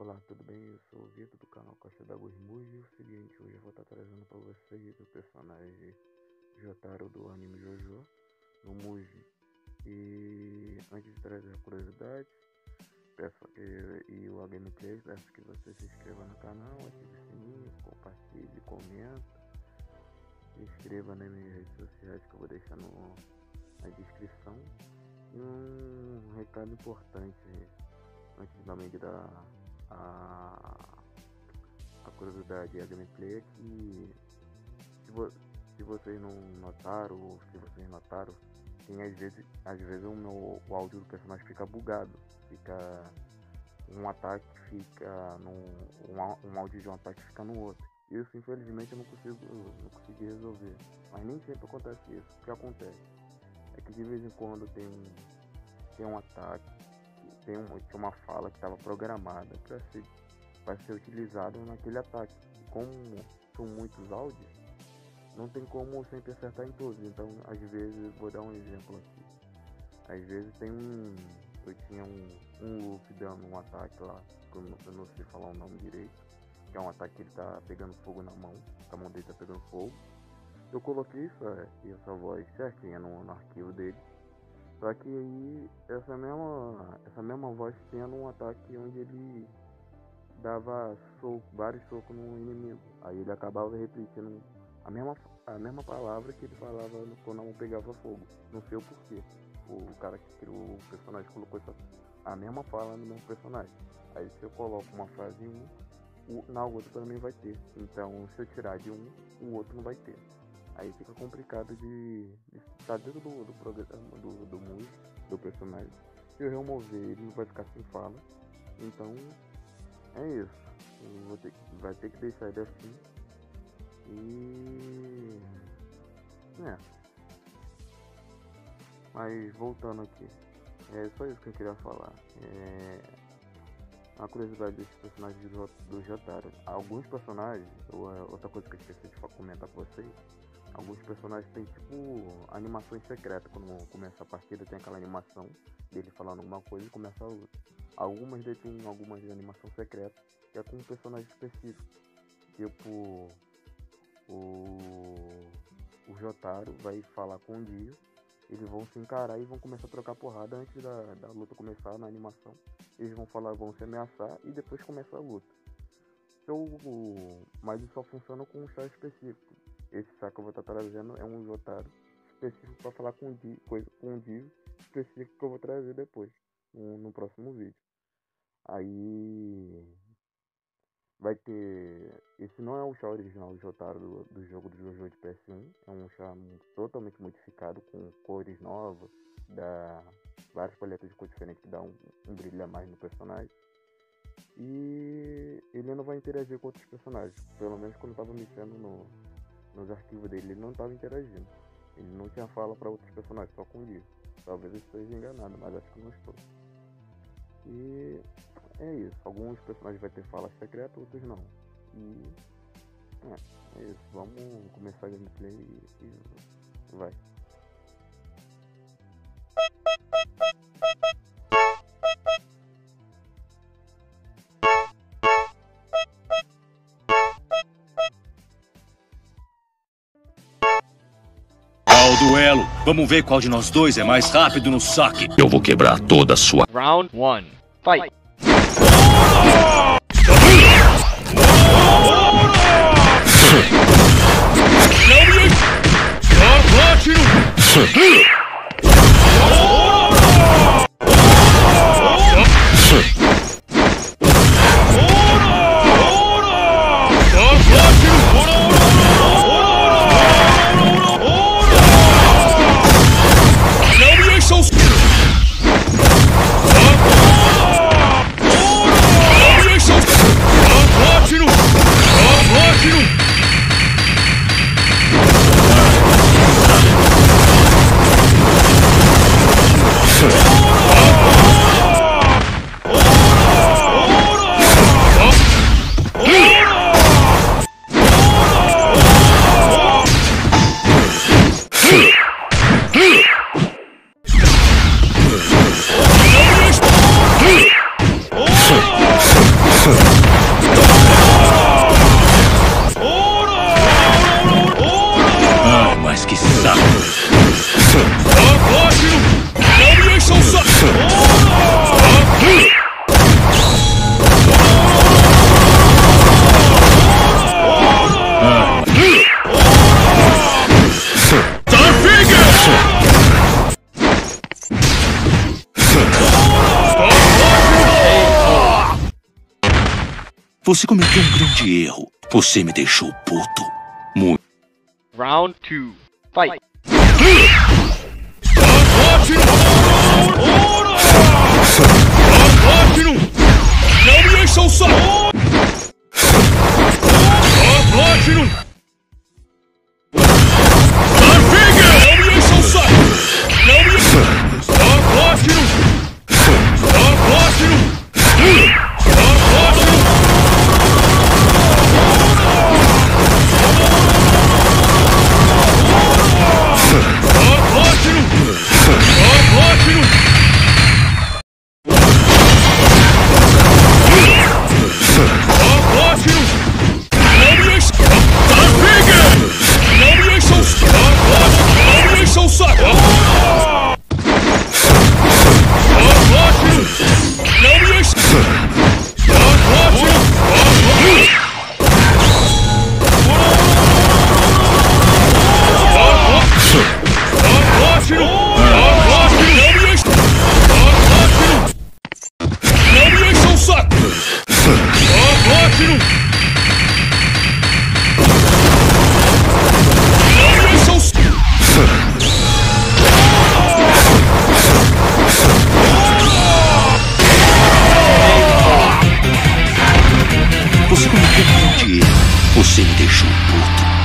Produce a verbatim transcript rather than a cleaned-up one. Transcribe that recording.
Olá, tudo bem? Eu sou o Vitor do canal Costa da Gosmuz e o seguinte, hoje eu vou estar trazendo para vocês o personagem Jotaro do anime Jojo no Muji. E antes de trazer a curiosidade peço que, e o gameplay, peço que você se inscreva no canal, ative o sininho, compartilhe, comenta, se inscreva nas minhas redes sociais que eu vou deixar no, na descrição. E um recado importante antes de dar a, a curiosidade e a gameplay é que se, vo, se vocês não notaram, ou se vocês notaram, tem às vezes, às vezes o, meu, o áudio do personagem fica bugado, fica um ataque fica num, um, um áudio de um ataque fica no outro. Isso infelizmente eu não consigo não consegui resolver, mas nem sempre acontece isso. O que acontece é que de vez em quando tem um, tem um ataque, tem, um, tem uma fala que estava programada para ser, para ser utilizada naquele ataque. E como são muitos áudios, não tem como sempre acertar em todos. Então, às vezes, vou dar um exemplo aqui. Às vezes tem um... Eu tinha um, um loop dando um ataque lá, que eu não, eu não sei falar o nome direito, que é um ataque que ele tá pegando fogo na mão, a mão dele tá pegando fogo. Eu coloquei isso, é, essa voz certinha no, no arquivo dele. Só que aí, essa mesma, essa mesma voz tinha num ataque onde ele dava soco, vários socos no inimigo. Aí ele acabava repetindo a mesma, a mesma palavra que ele falava quando a mão pegava fogo. Não sei o porquê. O cara que criou o personagem colocou essa, a mesma fala no mesmo personagem. Aí se eu coloco uma frase em um, o, na outra também vai ter. Então se eu tirar de um, o outro não vai ter. Aí fica complicado de estar dentro do, do programa, do, do mundo, do personagem. Se eu remover ele, não vai ficar sem fala. Então, é isso. Eu vou ter, vai ter que deixar ele assim. E... É. Mas, voltando aqui. É só isso que eu queria falar. É... Uma curiosidade desse personagem do, do Jotaro. Alguns personagens, ou outra coisa que eu esqueci de comentar com vocês, alguns personagens têm tipo animações secretas. Quando começa a partida tem aquela animação dele falando alguma coisa e começa a luta. Algumas dele tem algumas de animação secreta que é com um personagem específico. Tipo o, o Jotaro vai falar com o Dio, eles vão se encarar e vão começar a trocar porrada antes da, da luta começar na animação. Eles vão falar, vão se ameaçar e depois começa a luta. Então, o, mas isso só funciona com um char específico. Esse char que eu vou estar trazendo é um Jotaro específico para falar com o Dio, coisa com o Dio específico que eu vou trazer depois, no, no próximo vídeo. Aí vai ter... Esse não é o char original do Jotaro do, do jogo do Jojo de P S um. É um char totalmente modificado, com cores novas, dá várias paletas de cor diferentes que dá um, um brilho a mais no personagem. E ele não vai interagir com outros personagens. Pelo menos quando eu estava mexendo no, nos arquivos dele, ele não estava interagindo. Ele não tinha fala para outros personagens, só com o Dio. Talvez eu esteja enganado, mas acho que não estou. E é isso. Alguns personagens vai ter fala secreta, outros não. E é, é isso. Vamos começar a gameplay e, e vai. Duelo. Vamos ver qual de nós dois é mais rápido no saque. Eu vou quebrar toda a sua... Round one. Fight. Você cometeu um grande erro. Você me deixou puto. Muito. Round two. Fight. Não me encha o saco! Platinum! Não me encha o saco! Não me encha! Platinum! Platinum! Platinum! Você cometeu um grande erro. Você me deixou puto.